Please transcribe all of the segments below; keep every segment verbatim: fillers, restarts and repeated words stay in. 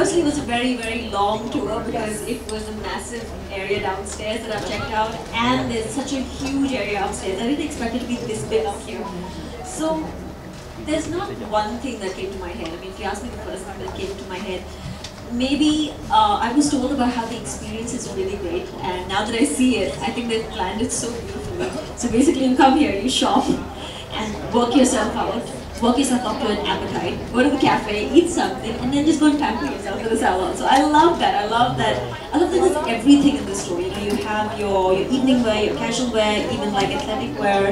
firstly, it was a very, very long tour because it was a massive area downstairs that I've checked out, and there's such a huge area upstairs. I didn't expect it to be this big up here. So there's not one thing that came to my head. I mean, if you ask me the first thing that came to my head, maybe uh, I was told about how the experience is really great, and now that I see it, I think they've planned it so beautifully. So basically, you come here, you shop, and work yourself out, work yourself up to an appetite, go to the cafe, eat something, and then just go and pamper yourself in the salon. So I love that. I love that. I love that there's everything in the store. You know, you have your, your evening wear, your casual wear, even like athletic wear,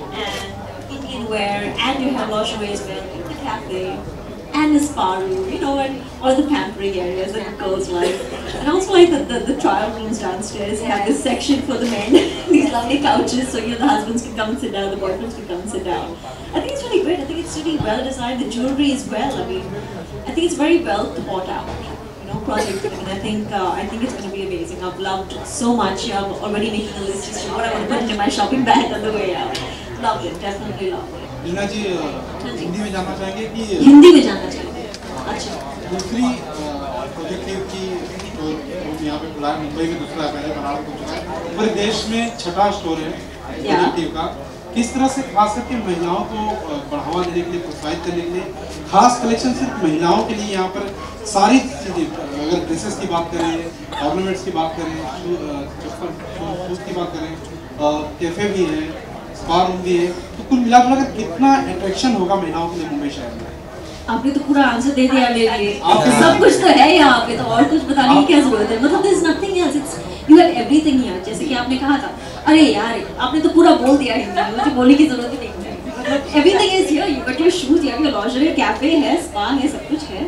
and Indian wear, and you have lingerie as well in the cafe. And the spa room, you know, and all the pampering areas that girls like. And also like the, the, the trial rooms downstairs, you have this section for the men, these lovely couches, so you know the husbands can come and sit down, the boyfriends can come and sit down. I think it's really great, I think it's really well designed, the jewelry as well, I mean, I think it's very well thought out, you know, project, and I think, uh, I think it's going to be amazing. I've loved it so much, I'm already making a list as to what I want to put into my shopping bag on the way out. Loved it, definitely loved it. Meena ji Hindi में जानना चाहेंगे कि हिंदी में जानना चाहेंगे अच्छा दूसरी projective की स्टोर यहाँ पे खुला है मुंबई में दूसरा पहले बनारस में चुका है पूरे देश में छठा स्टोर है प्रोजेक्टिव का किस तरह से खास करके महिलाओं को बढ़ावा देने के लिए प्रोत्साहित करने के लिए खास कलेक्शन सिर्फ महिलाओं के लिए यहाँ पर सारी चीज़ें अगर ड्रेसेस की बात करें ऑर्नामेंट्स की बात करें चप्पल शूज की बात करें कैफे भी है स्पा रूम भी है तो कुल मिलाकर कितना अट्रैक्शन होगा महिलाओं के लिए मुंबई शहर में आपने तो पूरा आंसर दे दिया मेरे लिए सब कुछ तो है यहाँ पे तो और कुछ बताने की क्या जरूरत है मतलब there's nothing else it's you have everything here जैसे कि आपने कहा था अरे यार आपने तो पूरा बोल दिया हिंदी में मुझे बोलने की जरूरत ही नहीं है मतलब everything is here you got your shoes you have your lingerie cafe है spa है सब कुछ है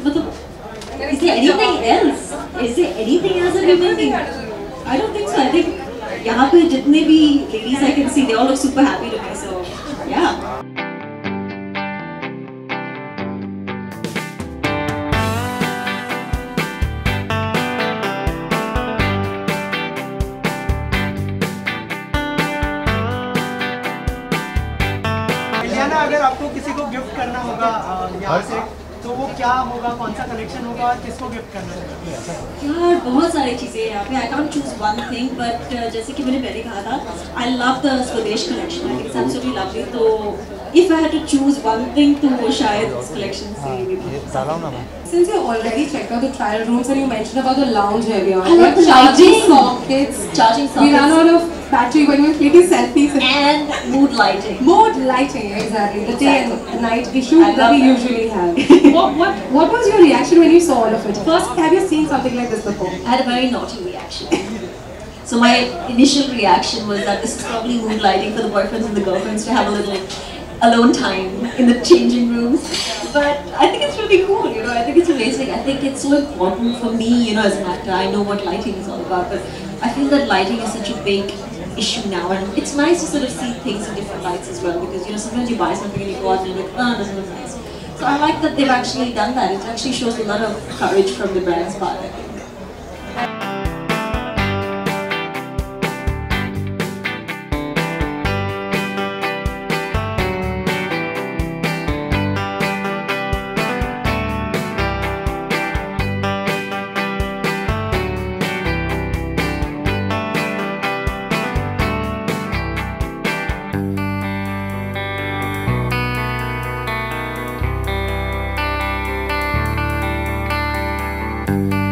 मतलब is there anything else is there anything else that you're thinking I don't think so I think यहाँ पे जितने भी ladies I can see they all look super happy to me so yeah अगर आपको किसी को गिफ्ट करना होगा यहाँ से तो वो क्या होगा कौन सा कलेक्शन होगा और किसको गिफ्ट करना है यार बहुत सारी चीज़ें हैं यहाँ पे I can't choose one thing but जैसे कि मैंने पहले कहा था I love the Swadesh collection I think it's absolutely lovely तो if I had to choose one thing to वो शायद इस कलेक्शन से Since you already checked out the trial rooms and you mentioned about the lounge area, I love the charging lighting. sockets, Charging sockets. We ran out of battery when we were taking selfies. And mood lighting. Mood lighting, exactly. The day and the night issue I that we that. usually have. what, what, what was your reaction when you saw all of it? First, have you seen something like this before? I had a very naughty reaction. So my initial reaction was that this is probably mood lighting for the boyfriends and the girlfriends to have a little alone time in the changing rooms. But I think it's really cool, you know, I think it's amazing. I think it's so important for me, you know, as an actor. I know what lighting is all about, but I feel that lighting is such a big issue now, and it's nice to sort of see things in different lights as well, because, you know, sometimes you buy something and you go out and you look, oh, it doesn't look nice. So I like that they've actually done that. It actually shows a lot of courage from the brand's part, I think. Thank you.